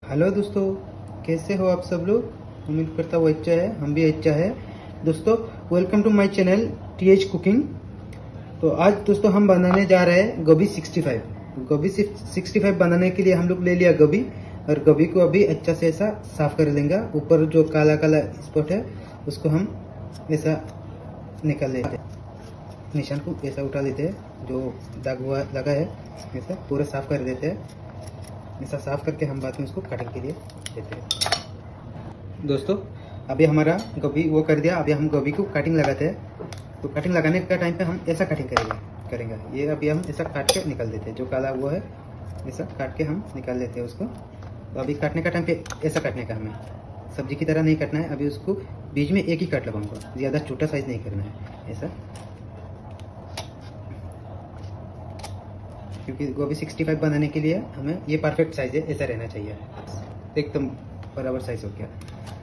Hello दोस्तों, कैसे हो आप सब लोग। उम्मीद करता हूँ अच्छा है, हम भी अच्छा है। दोस्तों welcome to my channel TH cooking. तो आज दोस्तों हम बनाने जा रहे हैं गोभी 65। गोभी 65 बनाने के लिए हम लोग ले लिया गोभी, और गोभी को अभी अच्छा से ऐसा साफ कर लेंगे। ऊपर जो काला काला स्पॉट है उसको हम ऐसा निकाल लेते हैं, निशान को ऐसा उठा लेते हैं, जो दाग हुआ लगा है ऐसा पूरा साफ कर देते हैं। ऐसा साफ करके हम बाद में उसको कटिंग के लिए देते हैं। दोस्तों अभी हमारा गोभी वो कर दिया, अभी हम गोभी को कटिंग लगाते हैं। तो कटिंग लगाने का टाइम पे हम ऐसा कटिंग करेंगे। ये अभी हम ऐसा काट के निकाल देते हैं, जो काला वो है ऐसा काट के हम निकाल लेते हैं उसको। तो अभी काटने का टाइम पे ऐसा काटने का, हमें सब्जी की तरह नहीं काटना है। अभी उसको बीच में एक ही काट लगाऊंगा, ज़्यादा छोटा साइज नहीं करना है ऐसा, क्योंकि गोभी 65 बनाने के लिए हमें ये परफेक्ट साइज है, ऐसा रहना चाहिए, एकदम बराबर साइज हो गया।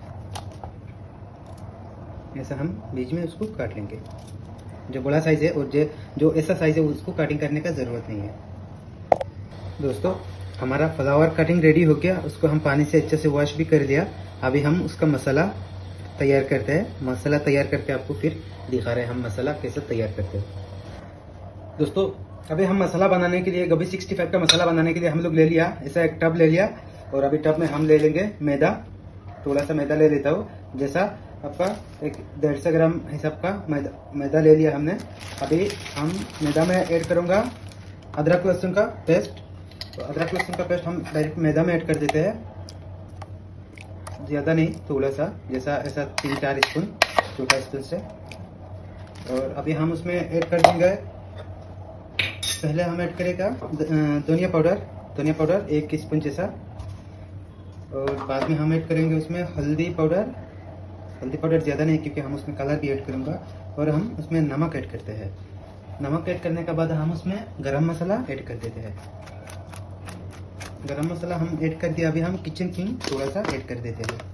ऐसा हम बीच में उसको काट लेंगे। जो बड़ा साइज है और जो ऐसा साइज है उसको कटिंग करने का ज़रूरत नहीं है। दोस्तों हमारा फ्लावर कटिंग रेडी हो गया, उसको हम पानी से अच्छे से वॉश भी कर दिया। अभी हम उसका मसाला तैयार करते हैं। मसाला तैयार करके आपको फिर दिखा रहे हैं हम मसाला कैसे तैयार करते हैं। दोस्तों अभी हम मसाला बनाने के लिए, गोभी 65 का मसाला बनाने के लिए हम लोग ले लिया, ऐसा एक टब ले लिया। और अभी टब में हम ले लेंगे मैदा, थोड़ा सा मैदा ले लेता हूँ, जैसा आपका एक 150 ग्राम हिसाब का मैदा ले लिया हमने। अभी हम मैदा में ऐड करूँगा अदरक लहसुन का पेस्ट। तो अदरक लहसुन का पेस्ट हम डायरेक्ट मैदा में ऐड कर देते हैं, ज़्यादा नहीं, थोड़ा सा, जैसा ऐसा 3-4 स्पून, छोटा स्पून से। और अभी हम उसमें ऐड कर देंगे, पहले हम ऐड करेगा धनिया पाउडर 1 स्पून जैसा। और बाद में हम ऐड करेंगे उसमें हल्दी पाउडर ज़्यादा नहीं, क्योंकि हम उसमें कलर भी ऐड करूँगा। और हम उसमें नमक ऐड करते हैं। नमक ऐड करने के बाद हम उसमें गरम मसाला ऐड कर देते हैं। गरम मसाला हम ऐड कर दिया। अभी हम किचन किंग थोड़ा सा ऐड कर देते हैं।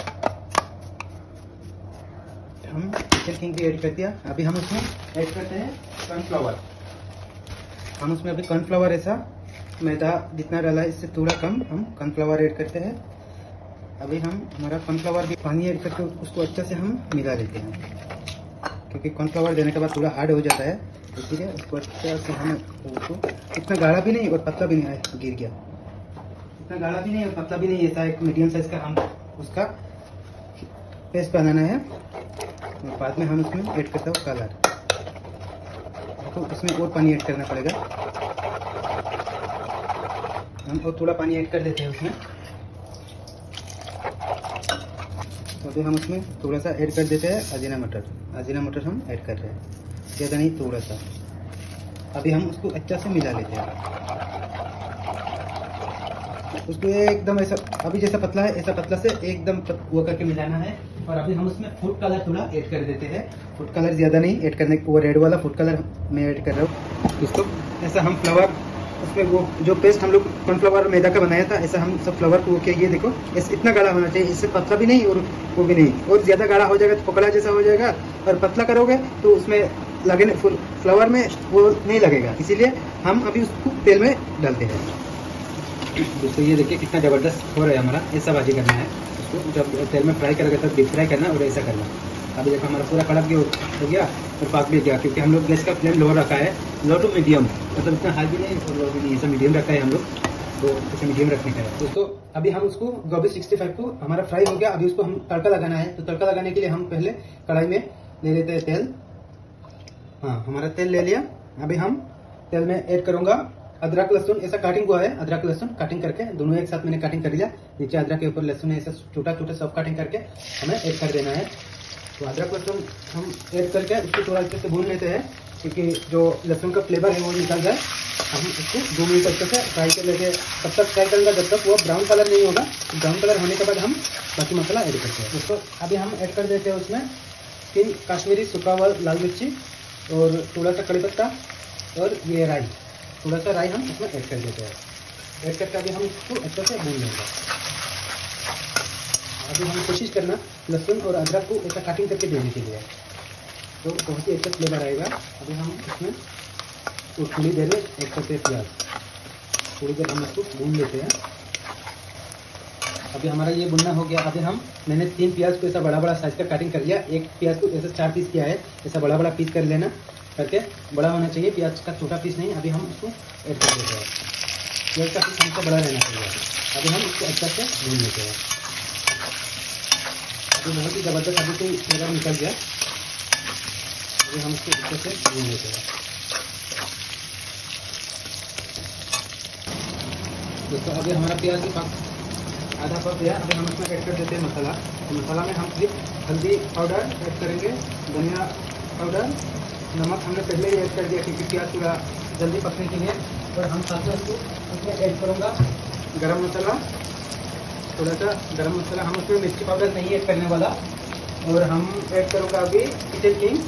हम किचन किंग भी ऐड कर दिया। अभी हम उसमें ऐड करते हैं कॉर्नफ्लावर। हम उसमें अभी कॉर्नफ्लावर ऐसा मैदा जितना डाला है इससे थोड़ा कम हम कॉर्नफ्लावर ऐड करते हैं। अभी हम हमारा कॉर्नफ्लावर भी पानी ऐड करके उसको अच्छा से हम मिला लेते हैं, क्योंकि कॉर्नफ्लावर देने के बाद थोड़ा हार्ड हो जाता है, इसलिए उसको अच्छा से हम उसको, इतना गाढ़ा भी नहीं और पतला भी नहीं, गिर गया, इतना गाढ़ा भी नहीं और पतला भी नहीं, ऐसा एक मीडियम साइज का हम उसका पेस्ट बनाना है। और बाद में हम उसमें ऐड करते हैं कलर, तो उसमें और पानी ऐड करना पड़ेगा। हम और थोड़ा पानी ऐड कर देते हैं उसमें। तो अभी हम उसमें थोड़ा सा ऐड कर देते हैं अजीना मटर हम ऐड कर रहे हैं, ज़्यादा नहीं, थोड़ा सा। अभी हम उसको अच्छा से मिला लेते हैं। उसको एकदम ऐसा, अभी जैसा पतला है ऐसा पतला से एकदम वो करके मिलाना है। और अभी हम उसमें फूड कलर थोड़ा ऐड कर देते हैं। फूड कलर ज़्यादा नहीं ऐड करने, वो रेड वाला फूड कलर मैं ऐड कर रहा हूँ। दोस्तों ऐसा हम फ्लावर उसमें, वो जो पेस्ट हम लोग कॉर्नफ्लावर मैदा का बनाया था, ऐसा हम सब फ्लावर को किया। ये देखो इतना गाढ़ा होना चाहिए, इससे पतला भी नहीं और वो भी नहीं, और ज़्यादा गाढ़ा हो जाएगा तो पकड़ा जैसा हो जाएगा, और पतला करोगे तो उसमें लगने फ्लावर में वो नहीं लगेगा। इसीलिए हम अभी उसको तेल में डालते हैं। दोस्तों ये देखिए कितना ज़बरदस्त हो रहा है हमारा, ऐसा भाजी करना है उसको। जब तेल में फ्राई करोगे तब डीप फ्राई करना और ऐसा करना। अभी देखो हमारा पूरा कड़क भी हो गया और पक भी गया, क्योंकि हम लोग गैस का फ्लेम लो रखा है, लो टू मीडियम, मतलब इतना हाई भी नहीं और लो भी नहीं, ऐसा मीडियम रखा है हम लोग, तो ऐसे मीडियम रखने का है। दोस्तों अभी हम उसको गोभी 65 को हमारा फ्राई हो गया। अभी उसको हम तड़का लगाना है। तो तड़का लगाने के लिए हम पहले कढ़ाई में ले लेते हैं तेल। हाँ, हमारा तेल ले लिया। अभी हम तेल में ऐड करूँगा अदरक लहसुन, ऐसा काटिंग हुआ है, अदरक लहसुन काटिंग करके दोनों एक साथ मैंने काटिंग कर लिया। नीचे अदरक के ऊपर लहसुन है, ऐसा छोटा छोटा सब काटिंग करके हमें ऐड कर देना है। तो अदरक लहसुन हम ऐड करके उसको थोड़ा अच्छे से भून लेते हैं, क्योंकि जो लहसुन का फ्लेवर है वो निकल जाए। हम उसको 2 मिनट अच्छे से फ्राई कर लेंगे। तब तक फ्राई करेंगे जब तक वो ब्राउन कलर नहीं होगा। ब्राउन कलर होने के बाद हम बाकी मसाला ऐड करते हैं। दोस्तों अभी हम ऐड कर देते हैं उसमें 3 कश्मीरी सूखा हुआ लाल मिर्ची और थोड़ा सा कड़ी पत्ता और ये राई, थोड़ा सा राई हम इसमें ऐड कर देते हैं। ऐड करके अभी हम इसको अच्छे से भून लेंगे। अभी हम कोशिश करना लहसुन और अदरक को ऐसा कटिंग करके देने के लिए, तो बहुत ही अच्छा फ्लेवर आएगा। अभी हम इसमें थोड़ी देर में ऐड करते हैं प्याज। थोड़ी देर हम इसको भून लेते हैं। अभी हमारा ये बुनना हो गया। अभी मैंने 3 प्याज को ऐसा बड़ा बड़ा साइज का कटिंग कर लिया। एक प्याज को ऐसा 4 पीस किया है। ऐसा बड़ा बड़ा पीस कर लेना, करके बड़ा होना चाहिए प्याज का, छोटा पीस नहीं। अभी हम उसको ऐड कर देते हैं। प्याज का पीस हमसे बड़ा रहना चाहिए। अभी हम इसको अच्छा से भून लेते हैं। अभी बहुत ही ज़बरदस्त अभी कोई फ्लेवर निकल गया। अभी हम इसको अच्छे से भून लेते हैं। दोस्तों अभी हमारा प्याज भी आधा पक गया। अभी हम इसमें ऐड कर देते हैं मसाला। तो मसाला में हम सिर्फ हल्दी पाउडर ऐड करेंगे, धनिया पाउडर, नमक हमने पहले ही ऐड कर दिया क्योंकि प्याज पूरा जल्दी पकने के लिए। और हम साथ में उसमें ऐड करूँगा गरम मसाला, थोड़ा सा गरम मसाला। हम उसमें मिर्ची पाउडर नहीं ऐड करने वाला। और हम ऐड करूँगा अभी किचन किंग।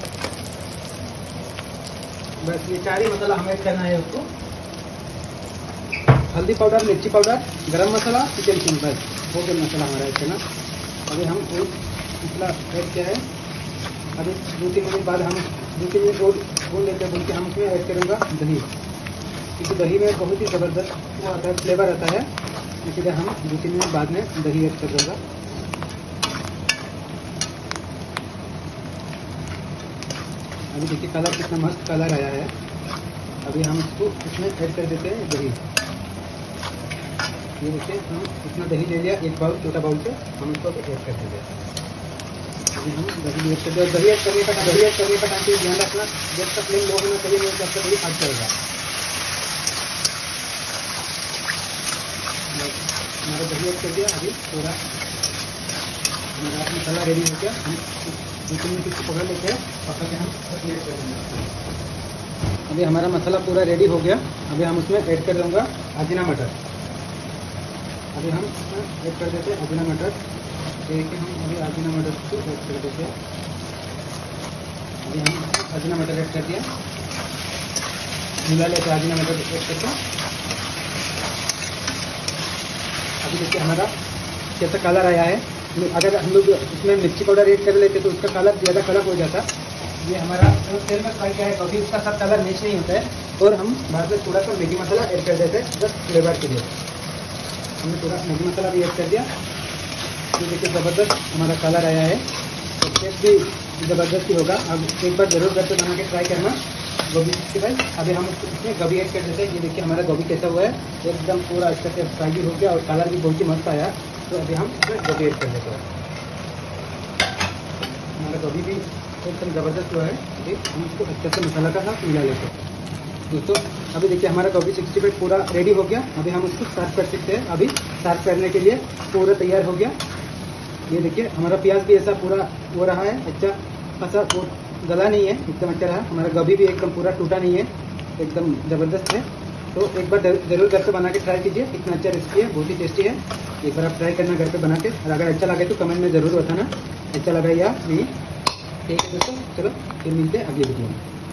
बस ये 4 ही मसाला हमें ऐड करना है उसको। हल्दी पाउडर, मिर्ची पाउडर, गरम मसाला, किचन किंग, बस हो गया मसाला हमारा ऐड करना। अभी हम एक मसाला ऐड किया है। अभी 2-3 मिनट बाद हम 2-3 मिनट भून लेते हैं। भून के हम उसमें ऐड करूँगा दही, क्योंकि दही में बहुत ही ज़बरदस्त वो आता है, फ्लेवर आता है। इसलिए हम 2-3 मिनट बाद में दही ऐड कर दूँगा। अभी देखिए कलर कितना मस्त कलर आया है। अभी हम इसको इसमें ऐड कर देते हैं दही। ये देखिए हम इतना दही ले लिया, एक बाउल, छोटा बाउल से हम इसको ऐड कर देंगे। अभी हम दही ऐड कर दें। दही ऐड करने का टाइम पे ध्यान रखना, गैस का फ्लेम लो होना चाहिए, नहीं तो आपका दही फट जाएगा। हमारा दही ऐड कर दिया। अभी पूरा हमारा मसाला रेडी हो गया। हम 2-3 मिनट इसको पकड़ लेते हैं, पकड़ के हम प्लेट कर देंगे। अभी हमारा मसाला पूरा रेडी हो गया। अभी हम उसमें ऐड कर दूँगा अजीना मटर। अभी हम इसमें ऐड कर देते हैं अजीना मटर। देखिए हम अभी अजीना मटर को ऐड कर देते हैं। अभी हम अजीना मटर ऐड कर दिया, मिला लेते हैं अजीना मटर ऐड करके। अभी देखिए हमारा कैसा कलर आया है। अगर हम लोग इसमें मिर्ची पाउडर ऐड कर लेते तो उसका कलर ज़्यादा कलर हो जाता। ये हमारा तेल में फ्राई किया है, कभी उसका सब कलर मैच नहीं होता है। और हम बाद में थोड़ा सा मैगी मसाला ऐड कर देते हैं जस्ट फ्लेवर के लिए। हमने थोड़ा मैगी मसाला भी ऐड कर दिया। ये देखिए ज़बरदस्त हमारा कलर आया है। तो टेस्ट भी ज़बरदस्त ही होगा। अब एक बार ज़रूर घर पे बना के ट्राई करना गोभी के बाद। अभी हम इसमें गोभी ऐड कर देते हैं। ये देखिए हमारा गोभी कैसा हुआ है, एकदम पूरा अच्छा से फ्राई भी हो गया और कलर भी बहुत ही मस्त आया। तो अभी हम इसमें गोभी ऐड कर देते हैं। हमारा गोभी भी एकदम ज़बरदस्त हुआ है। अभी हम इसको अच्छे से मसाला का साथ मिला लेते हैं। दोस्तों अभी देखिए हमारा गोभी 65 पूरा रेडी हो गया। अभी हम उसको सर्व कर सकते हैं। अभी सर्व करने के लिए पूरा तैयार हो गया। ये देखिए हमारा प्याज भी ऐसा पूरा हो रहा है, अच्छा खासा वो गला नहीं है, एकदम अच्छा रहा। हमारा गोभी भी एकदम पूरा टूटा नहीं है, एकदम ज़बरदस्त है। तो एक बार ज़रूर घर पे बना के ट्राई कीजिए। इतना अच्छा रेसिपी है, बहुत ही टेस्टी है। एक बार आप ट्राई करना घर पे बना के। और अगर अच्छा लगे तो कमेंट में ज़रूर बताना अच्छा लगा या नहीं। ठीक है दोस्तों, चलो फिर मिलते हैं अगली वीडियो में।